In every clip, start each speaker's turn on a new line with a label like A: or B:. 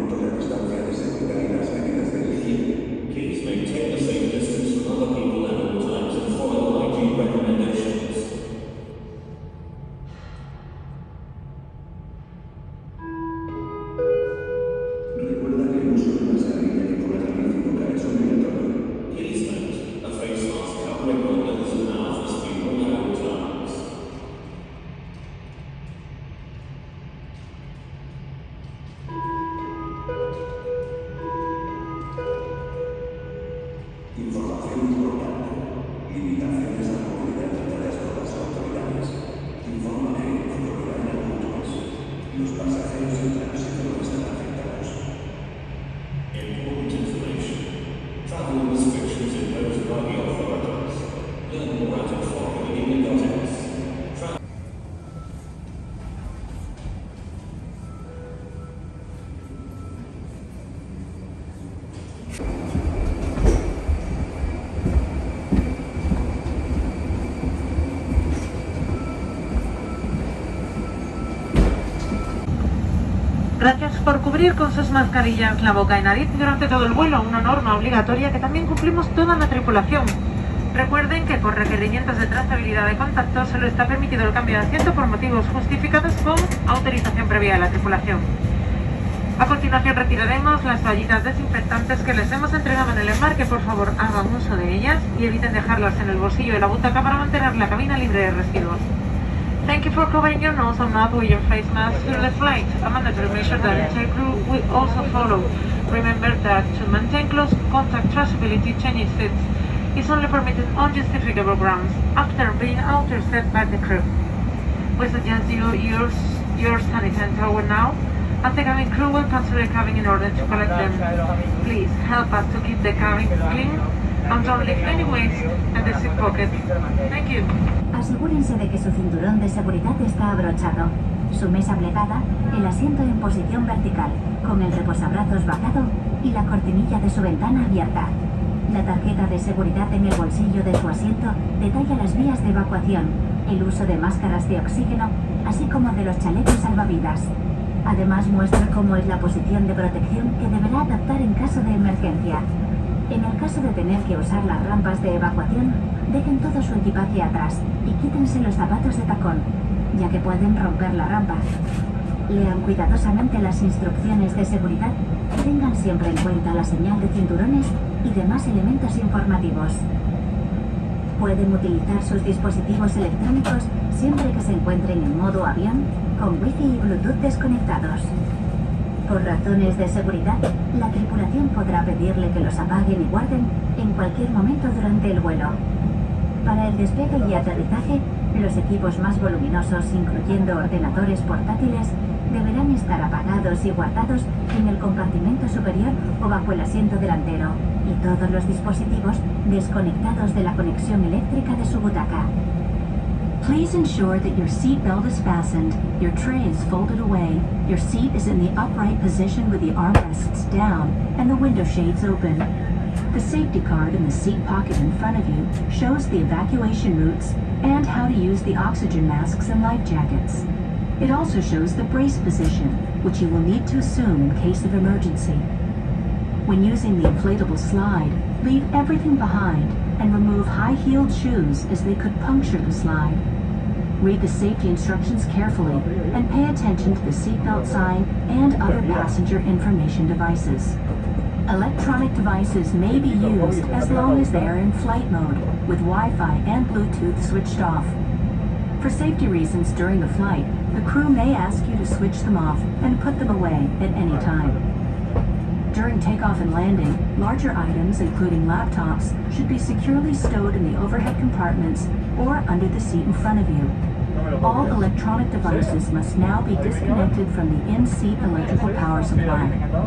A: Gracias por cubrir con sus mascarillas la boca y nariz durante todo el vuelo, una norma obligatoria que también cumplimos toda la tripulación. Recuerden que por requerimientos de trazabilidad de contacto solo está permitido el cambio de asiento por motivos justificados con autorización previa de la tripulación. A continuación retiraremos las toallitas desinfectantes que les hemos entregado en el embarque. Por favor, hagan uso de ellas y eviten dejarlas en el bolsillo de la butaca para mantener la cabina libre de residuos. Thank you for covering your nose and mouth with your face mask through the flight. A mandatory measure that the entire crew will also follow. Remember that to maintain close contact traceability, changing seats is only permitted on justificable grounds after being authorized by the crew. We suggest you use your sanitary towel now, and the cabin crew will pass through the cabin in order to collect them. Please help us to keep the cabin clean and don't leave any waste in the seat pocket. Thank you.
B: Asegúrense de que su cinturón de seguridad está abrochado, su mesa plegada, el asiento en posición vertical, con el reposabrazos bajado y la cortinilla de su ventana abierta. La tarjeta de seguridad en el bolsillo de su asiento detalla las vías de evacuación, el uso de máscaras de oxígeno, así como de los chalecos salvavidas. Además muestra cómo es la posición de protección que deberá adaptar en caso de emergencia. En el caso de tener que usar las rampas de evacuación, dejen todo su equipaje atrás y quítense los zapatos de tacón, ya que pueden romper la rampa. Lean cuidadosamente las instrucciones de seguridad y tengan siempre en cuenta la señal de cinturones y demás elementos informativos. Pueden utilizar sus dispositivos electrónicos siempre que se encuentren en modo avión, con Wi-Fi y Bluetooth desconectados. Por razones de seguridad, la tripulación podrá pedirle que los apaguen y guarden en cualquier momento durante el vuelo. Para el despegue y aterrizaje, los equipos más voluminosos, incluyendo ordenadores portátiles, deberán estar apagados y guardados en el compartimento superior o bajo el asiento delantero, y todos los dispositivos desconectados de la conexión eléctrica de su butaca.
C: Please ensure that your seat belt is fastened, your tray is folded away, your seat is in the upright position with the armrests down and the window shades open. The safety card in the seat pocket in front of you shows the evacuation routes and how to use the oxygen masks and life jackets. It also shows the brace position, which you will need to assume in case of emergency. When using the inflatable slide, leave everything behind and remove high-heeled shoes as they could puncture the slide. Read the safety instructions carefully and pay attention to the seatbelt sign and other passenger information devices. Electronic devices may be used as long as they are in flight mode, with Wi-Fi and Bluetooth switched off. For safety reasons during the flight, the crew may ask you to switch them off and put them away at any time. During takeoff and landing, larger items, including laptops, should be securely stowed in the overhead compartments or under the seat in front of you. All electronic devices must now be disconnected from the in-seat electrical power supply.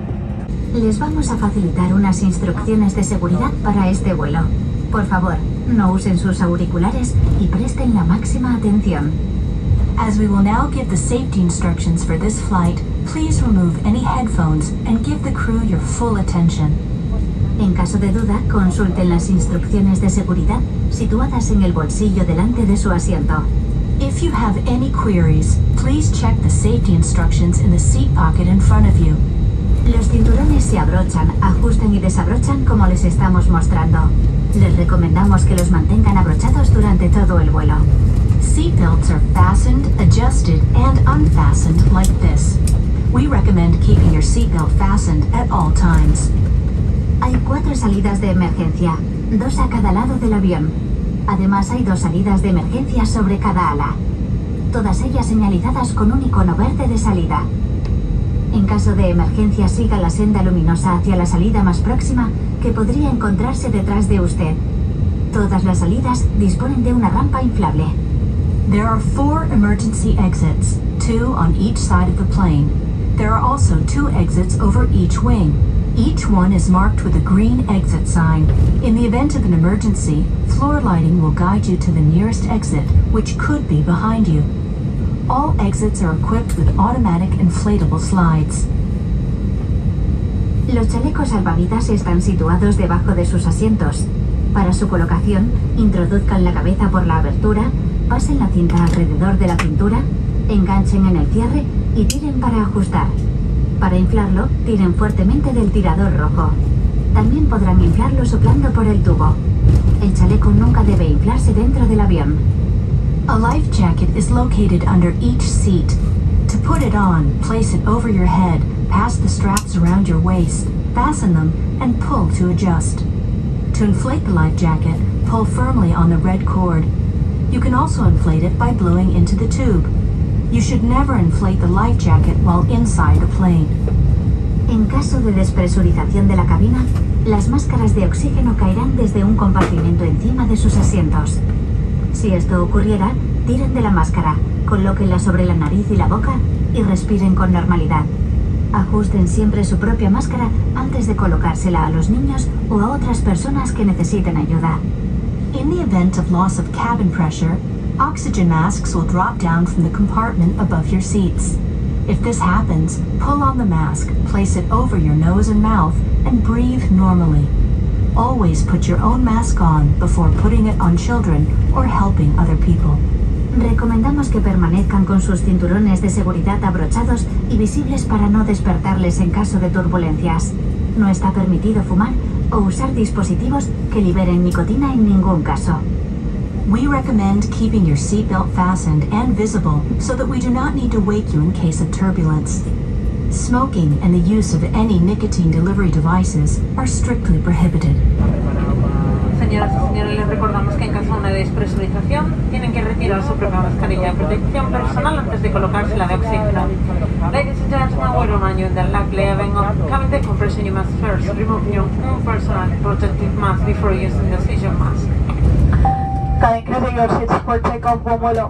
B: Les vamos a facilitar unas instrucciones de seguridad para este vuelo. Por favor, no usen sus auriculares y presten la máxima atención.
C: As we will now give the safety instructions for this flight, please remove any headphones and give the crew your full attention.
B: En caso de duda, consulten las instrucciones de seguridad situadas en el bolsillo delante de su asiento.
C: If you have any queries, please check the safety instructions in the seat pocket in front of you.
B: Los cinturones se abrochan, ajustan y desabrochan como les estamos mostrando. Les recomendamos que los mantengan abrochados durante todo el vuelo.
C: Seatbelts are fastened, adjusted, and unfastened like this. We recommend keeping your seatbelt fastened at all times.
B: Hay 4 salidas de emergencia, 2 a cada lado del avión. Además hay 2 salidas de emergencia sobre cada ala. Todas ellas señalizadas con un icono verde de salida. En caso de emergencia, siga la senda luminosa hacia la salida más próxima que podría encontrarse detrás de usted. Todas las salidas disponen de una rampa inflable.
C: There are 4 emergency exits, 2 on each side of the plane. There are also 2 exits over each wing. Each one is marked with a green exit sign. In the event of an emergency, floor lighting will guide you to the nearest exit, which could be behind you. All exits are equipped with automatic inflatable slides.
B: Los chalecos salvavidas están situados debajo de sus asientos. Para su colocación, introduzcan la cabeza por la abertura, pasen la cinta alrededor de la cintura, enganchen en el cierre y tiren para ajustar. Para inflarlo, tiren fuertemente del tirador rojo. También podrán inflarlo soplando por el tubo. El chaleco nunca debe inflarse dentro del avión.
C: A life jacket is located under each seat. To put it on, place it over your head, pass the straps around your waist, fasten them, and pull to adjust. To inflate the life jacket, pull firmly on the red cord. You can also inflate it by blowing into the tube. You should never inflate the life jacket while inside the plane.
B: En caso de despresurización de la cabina, las máscaras de oxígeno caerán desde un compartimento encima de sus asientos. Si esto ocurriera, tiren de la máscara, colóquenla sobre la nariz y la boca y respiren con normalidad. Ajusten siempre su propia máscara antes de colocársela a los niños o a otras personas que necesiten ayuda.
C: In the event of loss of cabin pressure, oxygen masks will drop down from the compartment above your seats. If this happens, pull on the mask, place it over your nose and mouth, and breathe normally. Always put your own mask on before putting it on children or helping other people.
B: Recomendamos que permanezcan con sus cinturones de seguridad abrochados y visibles para no despertarles en caso de turbulencias. No está permitido fumar o usar dispositivos que liberen nicotina en ningún caso.
C: We recommend keeping your seatbelt fastened and visible so that we do not need to wake you in case of turbulence. Smoking and the use of any nicotine delivery devices are strictly prohibited.
A: Señoras y señores, les recordamos que en caso de una despresurización tienen que retirar su propia mascarilla de protección personal antes de colocársela de oxígeno. Ladies and gentlemen, we remind you that like leaving of cabin decompression, you must first remove your own personal protective mask before using the oxygen mask.
D: Cabin crew, your seats for takeoff, buen vuelo.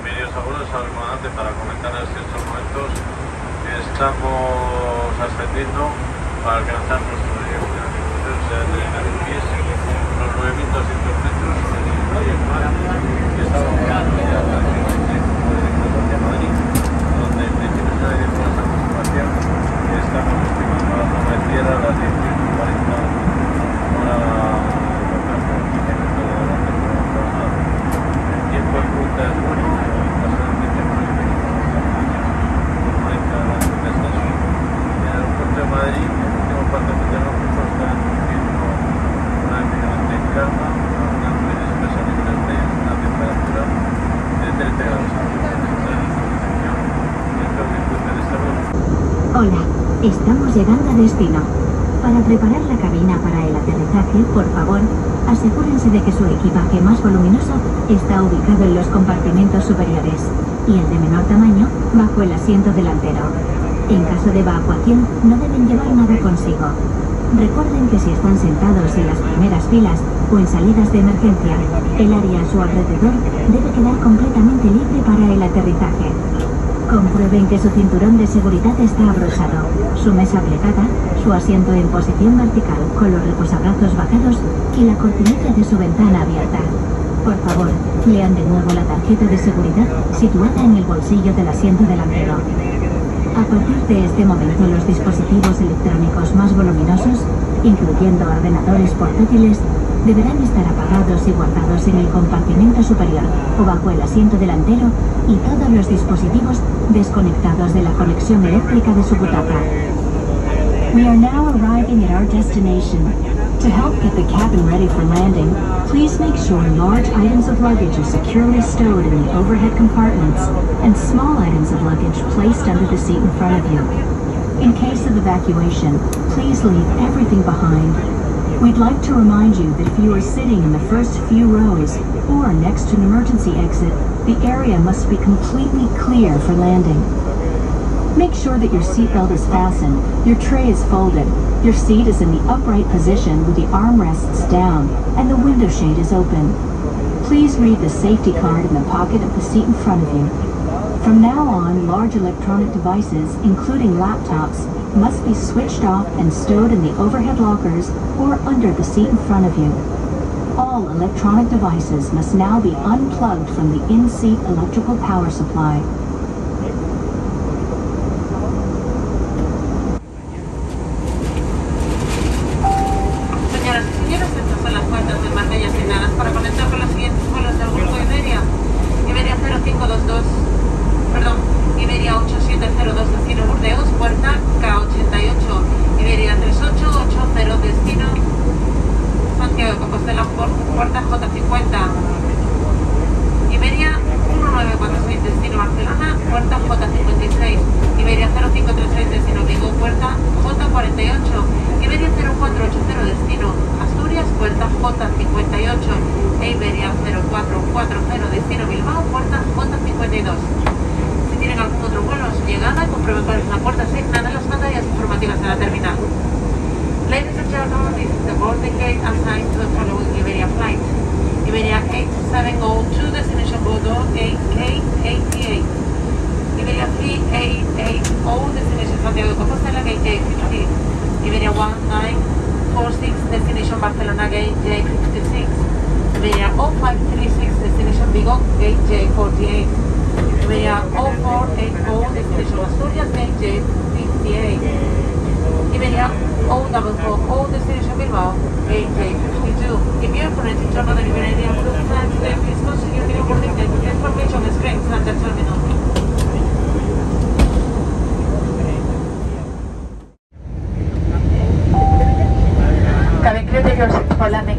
E: Bienvenidos a bordo, es comandante para comentarles que en estos momentos estamos ascendiendo para alcanzar nuestro nivel de altitude, o sea, de pies, unos 9.200 metros sobre el nivel del mar, y estamos volando ya prácticamente hacia Madrid, donde en principio se ha ido esta aproximación que estamos estimando la toma de tierra a las 18:40 hora local, por 15 minutos de adelante por el programa. El tiempo en ruta es bueno, bastante tiempo en el aeropuerto de Madrid, el último parte meteorológico está cumpliendo una eminente calma, una nube espesa a nivel de una temperatura de 13 grados Celsius. Esta es la información dentro del cruce de esta ruta.
B: Hola, estamos llegando a destino. Para preparar la cabina para el aterrizaje, por favor, asegúrense de que su equipaje más voluminoso está ubicado en los compartimentos superiores y el de menor tamaño bajo el asiento delantero. En caso de evacuación, no deben llevar nada consigo. Recuerden que si están sentados en las primeras filas o en salidas de emergencia, el área a su alrededor debe quedar completamente libre para el aterrizaje. Comprueben que su cinturón de seguridad está abrochado, su mesa plegada, su asiento en posición vertical con los reposabrazos bajados y la cortinilla de su ventana abierta. Por favor, lean de nuevo la tarjeta de seguridad situada en el bolsillo del asiento delantero. A partir de este momento, los dispositivos electrónicos más voluminosos, incluyendo ordenadores portátiles, deberán estar apagados y guardados en el compartimento superior o bajo el asiento delantero y todos los dispositivos desconectados de la conexión eléctrica de su butaca.
C: We are now arriving at our destination. To help get the cabin ready for landing, please make sure large items of luggage are securely stowed in the overhead compartments and small items of luggage placed under the seat in front of you. In case of evacuation, please leave everything behind. We'd like to remind you that if you are sitting in the first few rows or next to an emergency exit, the area must be completely clear for landing. Make sure that your seatbelt is fastened, your tray is folded, your seat is in the upright position with the armrests down, and the window shade is open. Please read the safety card in the pocket of the seat in front of you. From now on, large electronic devices, including laptops, must be switched off and stowed in the overhead lockers or under the seat in front of you. All electronic devices must now be unplugged from the in-seat electrical power supply.
A: Señoras y señores, estas son las puertas del Marbella asignadas para conectar con los siguientes vuelos del grupo Iberia. Iberia 0522, perdón, Iberia 8702 destino Burdeos, puerta K88. Iberia 3880 destino Santiago de Compostela, puerta J50. Iberia 1946 destino Barcelona, puerta J56. Iberia 0536 destino Vigo, puerta J48. Iberia 0480 destino Asturias, puerta J58. E Iberia 0440 destino Bilbao, puerta J52. Si tienen algún otro vuelo a su llegada, comprueben cuál es la puerta asignada en las pantallas informativas de la terminal. Ladies and gentlemen, this is the boarding gate assigned to the following Iberia flight. Iberia 8702 destination Bordeaux K88. Iberia 3880 destination Santiago de Compostela gate J50. Iberia 1946 destination Barcelona gate J56. Iberia 0536 destination Vigo gate J48. Iberia 0480 destination Asturias gate J58. Iberia 0440 destination Bilbao gate J52. If you are connected to another Iberia group flight today, please consider your new boarding gate information on the screen at the terminal.
D: Cabin crew, take your seats for landing.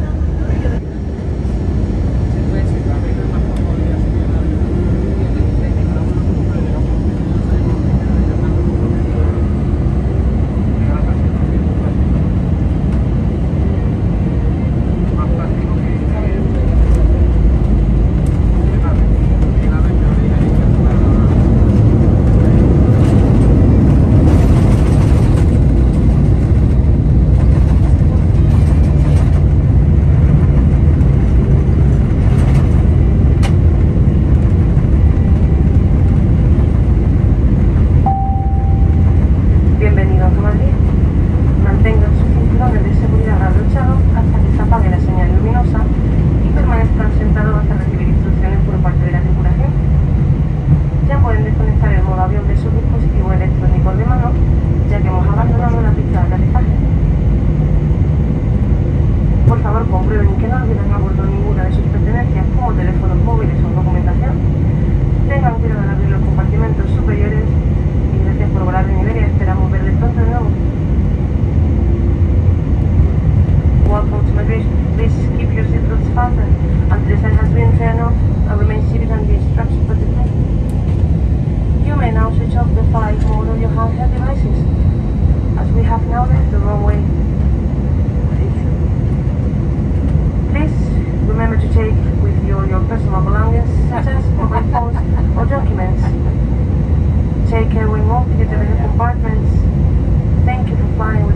D: ticket to the new compartments. Thank you for flying with